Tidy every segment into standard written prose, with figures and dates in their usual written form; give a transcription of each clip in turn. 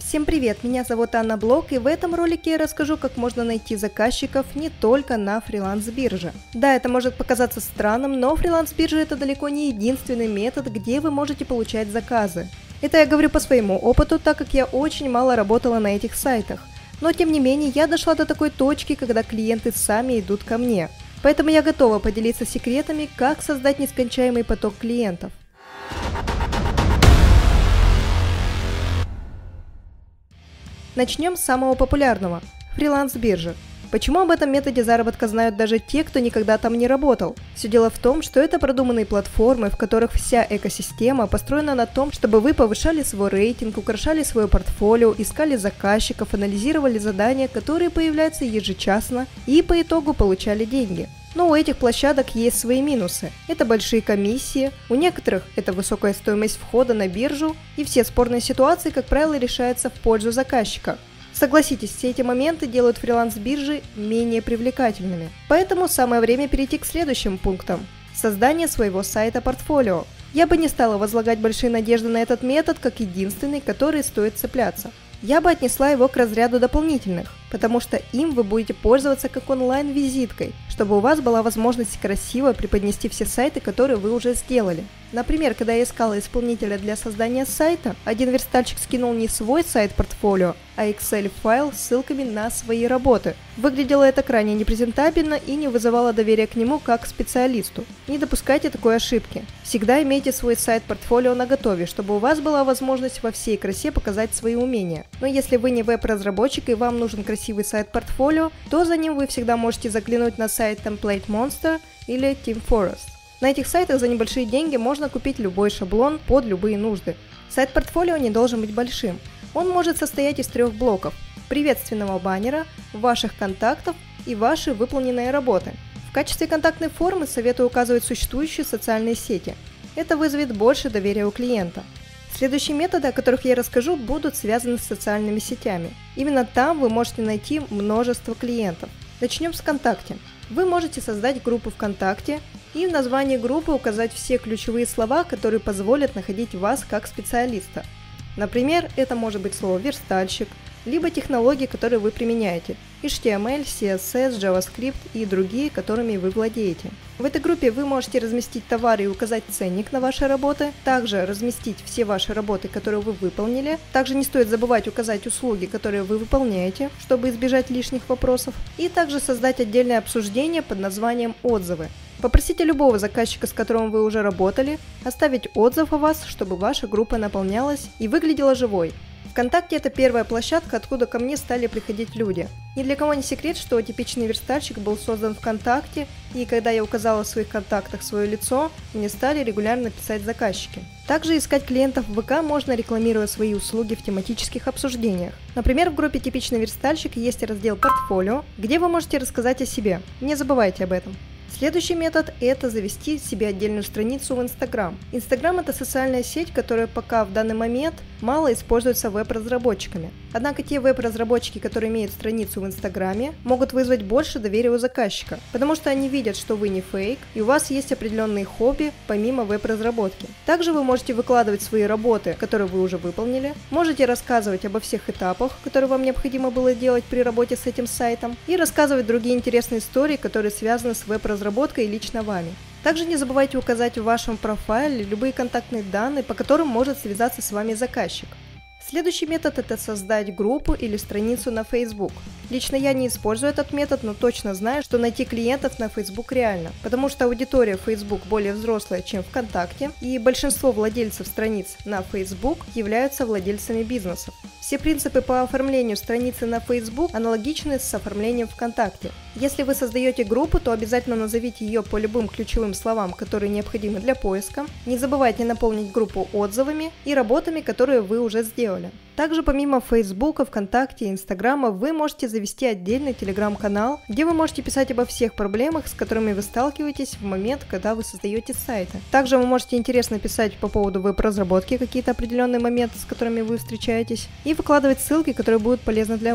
Всем привет, меня зовут Анна Блок, и в этом ролике я расскажу, как можно найти заказчиков не только на фриланс-бирже. Да, это может показаться странным, но фриланс-биржа это далеко не единственный метод, где вы можете получать заказы. Это я говорю по своему опыту, так как я очень мало работала на этих сайтах. Но тем не менее, я дошла до такой точки, когда клиенты сами идут ко мне. Поэтому я готова поделиться секретами, как создать нескончаемый поток клиентов. Начнем с самого популярного – фриланс-биржи. Почему об этом методе заработка знают даже те, кто никогда там не работал? Все дело в том, что это продуманные платформы, в которых вся экосистема построена на том, чтобы вы повышали свой рейтинг, украшали свое портфолио, искали заказчиков, анализировали задания, которые появляются ежечасно, и по итогу получали деньги. Но у этих площадок есть свои минусы. Это большие комиссии, у некоторых это высокая стоимость входа на биржу, и все спорные ситуации, как правило, решаются в пользу заказчика. Согласитесь, все эти моменты делают фриланс-биржи менее привлекательными. Поэтому самое время перейти к следующим пунктам. Создание своего сайта-портфолио. Я бы не стала возлагать большие надежды на этот метод как единственный, который стоит цепляться. Я бы отнесла его к разряду дополнительных, потому что им вы будете пользоваться как онлайн-визиткой, чтобы у вас была возможность красиво преподнести все сайты, которые вы уже сделали. Например, когда я искала исполнителя для создания сайта, один верстальщик скинул не свой сайт-портфолио, а Excel-файл с ссылками на свои работы. Выглядело это крайне непрезентабельно и не вызывало доверия к нему как к специалисту. Не допускайте такой ошибки. Всегда имейте свой сайт-портфолио наготове, чтобы у вас была возможность во всей красе показать свои умения. Но если вы не веб-разработчик и вам нужен красивый сайт-портфолио, то за ним вы всегда можете заглянуть на сайт Template Monster или Team Forest. На этих сайтах за небольшие деньги можно купить любой шаблон под любые нужды. Сайт-портфолио не должен быть большим. Он может состоять из 3 блоков – приветственного баннера, ваших контактов и ваши выполненные работы. В качестве контактной формы советую указывать существующие социальные сети. Это вызовет больше доверия у клиента. Следующие методы, о которых я расскажу, будут связаны с социальными сетями. Именно там вы можете найти множество клиентов. Начнем с ВКонтакте. Вы можете создать группу ВКонтакте и в названии группы указать все ключевые слова, которые позволят находить вас как специалиста. Например, это может быть слово «верстальщик», либо технологии, которые вы применяете – HTML, CSS, JavaScript и другие, которыми вы владеете. В этой группе вы можете разместить товары и указать ценник на ваши работы, также разместить все ваши работы, которые вы выполнили. Также не стоит забывать указать услуги, которые вы выполняете, чтобы избежать лишних вопросов. И также создать отдельное обсуждение под названием «Отзывы». Попросите любого заказчика, с которым вы уже работали, оставить отзыв о вас, чтобы ваша группа наполнялась и выглядела живой. ВКонтакте – это первая площадка, откуда ко мне стали приходить люди. Ни для кого не секрет, что типичный верстальщик был создан ВКонтакте, и когда я указала в своих контактах свое лицо, мне стали регулярно писать заказчики. Также искать клиентов в ВК можно, рекламируя свои услуги в тематических обсуждениях. Например, в группе «Типичный верстальщик» есть раздел «Портфолио», где вы можете рассказать о себе. Не забывайте об этом. Следующий метод – это завести себе отдельную страницу в Instagram. Instagram – это социальная сеть, которая пока в данный момент мало используется веб-разработчиками. Однако те веб-разработчики, которые имеют страницу в Инстаграме, могут вызвать больше доверия у заказчика, потому что они видят, что вы не фейк, и у вас есть определенные хобби помимо веб-разработки. Также вы можете выкладывать свои работы, которые вы уже выполнили, можете рассказывать обо всех этапах, которые вам необходимо было делать при работе с этим сайтом, и рассказывать другие интересные истории, которые связаны с веб-разработкой и лично вами. Также не забывайте указать в вашем профайле любые контактные данные, по которым может связаться с вами заказчик. Следующий метод – это создать группу или страницу на Facebook. Лично я не использую этот метод, но точно знаю, что найти клиентов на Facebook реально, потому что аудитория Facebook более взрослая, чем ВКонтакте, и большинство владельцев страниц на Facebook являются владельцами бизнесов. Все принципы по оформлению страницы на Facebook аналогичны с оформлением ВКонтакте. Если вы создаете группу, то обязательно назовите ее по любым ключевым словам, которые необходимы для поиска. Не забывайте наполнить группу отзывами и работами, которые вы уже сделали. Также помимо Facebook, ВКонтакте и Инстаграма вы можете завести отдельный телеграм-канал, где вы можете писать обо всех проблемах, с которыми вы сталкиваетесь в момент, когда вы создаете сайты. Также вы можете интересно писать по поводу веб-разработки какие-то определенные моменты, с которыми вы встречаетесь, и выкладывать ссылки, которые будут полезны для вас.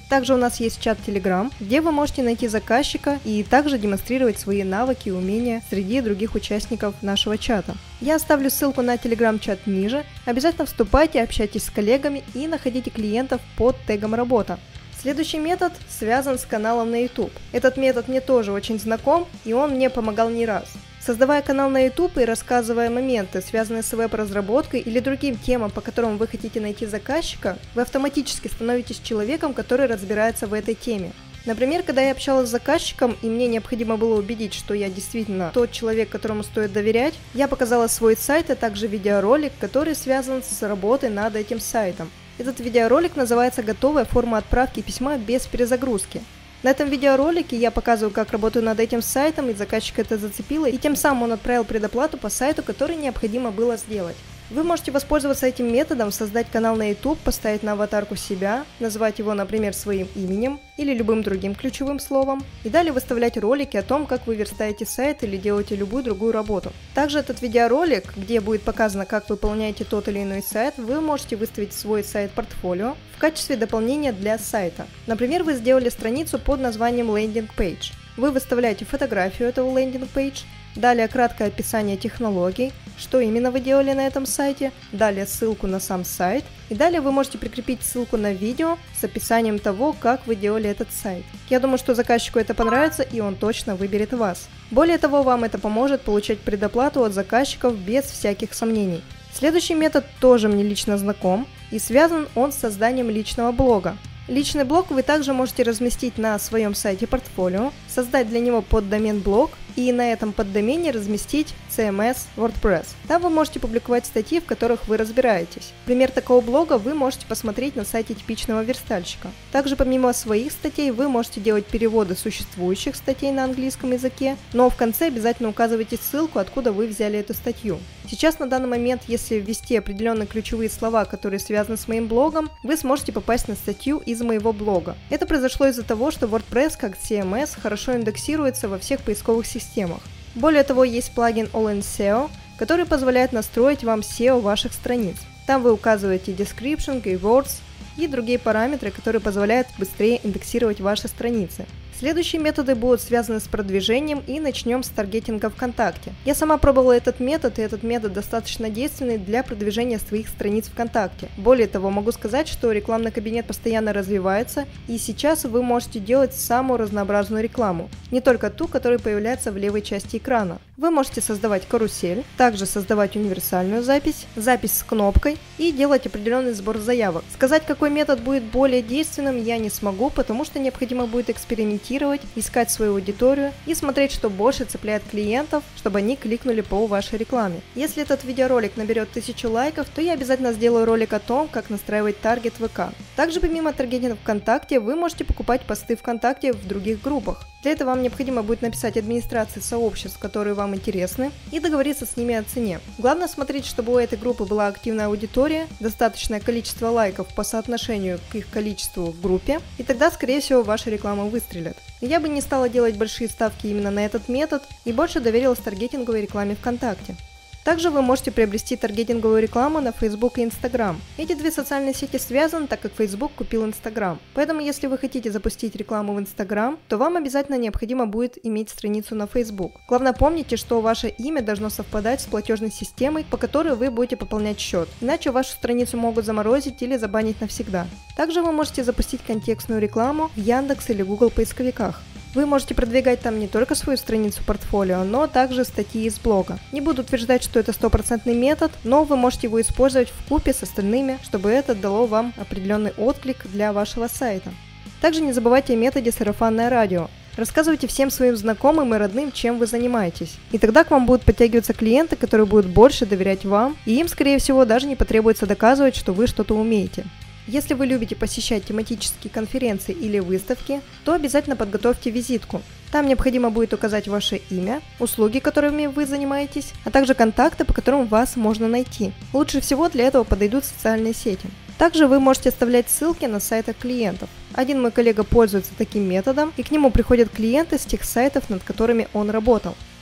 Также у нас есть чат Telegram, где вы можете найти заказчика и также демонстрировать свои навыки и умения среди других участников нашего чата. Я оставлю ссылку на Telegram-чат ниже, обязательно вступайте, общайтесь с коллегами и находите клиентов под тегом «Работа». Следующий метод связан с каналом на YouTube. Этот метод мне тоже очень знаком, и он мне помогал не раз. Создавая канал на YouTube и рассказывая моменты, связанные с веб-разработкой или другим темам, по которым вы хотите найти заказчика, вы автоматически становитесь человеком, который разбирается в этой теме. Например, когда я общалась с заказчиком, и мне необходимо было убедить, что я действительно тот человек, которому стоит доверять, я показала свой сайт, а также видеоролик, который связан с работой над этим сайтом. Этот видеоролик называется «Готовая форма отправки письма без перезагрузки». На этом видеоролике я показываю, как работаю над этим сайтом, и заказчик это зацепило, и тем самым он отправил предоплату по сайту, который необходимо было сделать. Вы можете воспользоваться этим методом, создать канал на YouTube, поставить на аватарку себя, назвать его, например, своим именем или любым другим ключевым словом, и далее выставлять ролики о том, как вы верстаете сайт или делаете любую другую работу. Также этот видеоролик, где будет показано, как выполняете тот или иной сайт, вы можете выставить в свой сайт-портфолио в качестве дополнения для сайта. Например, вы сделали страницу под названием Landing Page. Вы выставляете фотографию этого Landing Page, далее краткое описание технологий, что именно вы делали на этом сайте, далее ссылку на сам сайт, и далее вы можете прикрепить ссылку на видео с описанием того, как вы делали этот сайт. Я думаю, что заказчику это понравится, и он точно выберет вас. Более того, вам это поможет получать предоплату от заказчиков без всяких сомнений. Следующий метод тоже мне лично знаком, и связан он с созданием личного блога. Личный блог вы также можете разместить на своем сайте портфолио, создать для него поддомен блог и на этом поддомене разместить CMS WordPress. Там вы можете публиковать статьи, в которых вы разбираетесь. Пример такого блога вы можете посмотреть на сайте типичного верстальщика. Также помимо своих статей вы можете делать переводы существующих статей на английском языке, но в конце обязательно указывайте ссылку, откуда вы взяли эту статью. Сейчас на данный момент, если ввести определенные ключевые слова, которые связаны с моим блогом, вы сможете попасть на статью из моего блога. Это произошло из-за того, что WordPress как CMS хорошо индексируется во всех поисковых системах. Более того, есть плагин All in SEO, который позволяет настроить вам SEO ваших страниц. Там вы указываете description, keywords и другие параметры, которые позволяют быстрее индексировать ваши страницы. Следующие методы будут связаны с продвижением, и начнем с таргетинга ВКонтакте. Я сама пробовала этот метод, и этот метод достаточно действенный для продвижения своих страниц ВКонтакте. Более того, могу сказать, что рекламный кабинет постоянно развивается, и сейчас вы можете делать самую разнообразную рекламу, не только ту, которая появляется в левой части экрана. Вы можете создавать карусель, также создавать универсальную запись, запись с кнопкой и делать определенный сбор заявок. Сказать, какой метод будет более действенным, я не смогу, потому что необходимо будет экспериментировать, искать свою аудиторию и смотреть, что больше цепляет клиентов, чтобы они кликнули по вашей рекламе. Если этот видеоролик наберет 1000 лайков, то я обязательно сделаю ролик о том, как настраивать таргет ВК. Также помимо таргетинга ВКонтакте, вы можете покупать посты ВКонтакте в других группах. Для этого вам необходимо будет написать администрации сообществ, которые вам интересны, и договориться с ними о цене. Главное смотреть, чтобы у этой группы была активная аудитория, достаточное количество лайков по соотношению к их количеству в группе, и тогда, скорее всего, ваша реклама выстрелит. Я бы не стала делать большие ставки именно на этот метод и больше доверилась таргетинговой рекламе ВКонтакте. Также вы можете приобрести таргетинговую рекламу на Facebook и Instagram. Эти две социальные сети связаны, так как Facebook купил Instagram. Поэтому, если вы хотите запустить рекламу в Instagram, то вам обязательно необходимо будет иметь страницу на Facebook. Главное, помните, что ваше имя должно совпадать с платежной системой, по которой вы будете пополнять счет. Иначе вашу страницу могут заморозить или забанить навсегда. Также вы можете запустить контекстную рекламу в Яндекс или Google поисковиках. Вы можете продвигать там не только свою страницу портфолио, но также статьи из блога. Не буду утверждать, что это стопроцентный метод, но вы можете его использовать вкупе с остальными, чтобы это дало вам определенный отклик для вашего сайта. Также не забывайте о методе сарафанное радио. Рассказывайте всем своим знакомым и родным, чем вы занимаетесь. И тогда к вам будут подтягиваться клиенты, которые будут больше доверять вам, и им, скорее всего, даже не потребуется доказывать, что вы что-то умеете. Если вы любите посещать тематические конференции или выставки, то обязательно подготовьте визитку. Там необходимо будет указать ваше имя, услуги, которыми вы занимаетесь, а также контакты, по которым вас можно найти. Лучше всего для этого подойдут социальные сети. Также вы можете оставлять ссылки на сайтах клиентов. Один мой коллега пользуется таким методом, и к нему приходят клиенты с тех сайтов, над которыми он работал.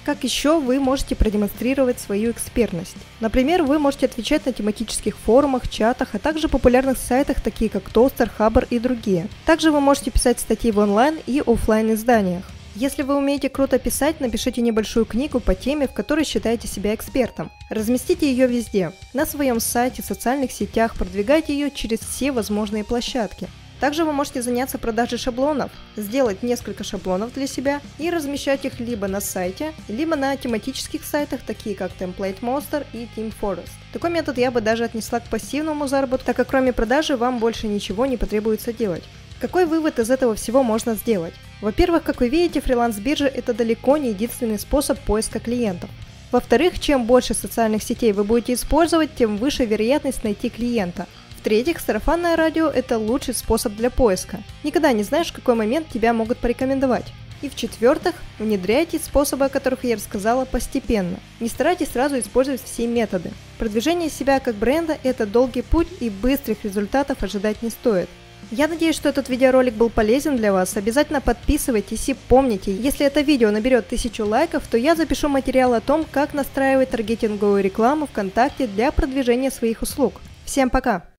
Как еще вы можете продемонстрировать свою экспертность? Например, вы можете отвечать на тематических форумах, чатах, а также популярных сайтах, такие как Toaster, Хабр и другие. Также вы можете писать статьи в онлайн и офлайн изданиях. Если вы умеете круто писать, напишите небольшую книгу по теме, в которой считаете себя экспертом. Разместите ее везде. На своем сайте, в социальных сетях, продвигайте ее через все возможные площадки. Также вы можете заняться продажей шаблонов, сделать несколько шаблонов для себя и размещать их либо на сайте, либо на тематических сайтах, такие как Template Monster и TeamForest. Такой метод я бы даже отнесла к пассивному заработку, так как кроме продажи вам больше ничего не потребуется делать. Какой вывод из этого всего можно сделать? Во-первых, как вы видите, фриланс-биржа – это далеко не единственный способ поиска клиентов. Во-вторых, чем больше социальных сетей вы будете использовать, тем выше вероятность найти клиента. В-третьих, сарафанное радио – это лучший способ для поиска. Никогда не знаешь, в какой момент тебя могут порекомендовать. И в-четвертых, внедряйте способы, о которых я рассказала, постепенно. Не старайтесь сразу использовать все методы. Продвижение себя как бренда – это долгий путь, и быстрых результатов ожидать не стоит. Я надеюсь, что этот видеоролик был полезен для вас. Обязательно подписывайтесь и помните, если это видео наберет 1000 лайков, то я запишу материал о том, как настраивать таргетинговую рекламу ВКонтакте для продвижения своих услуг. Всем пока!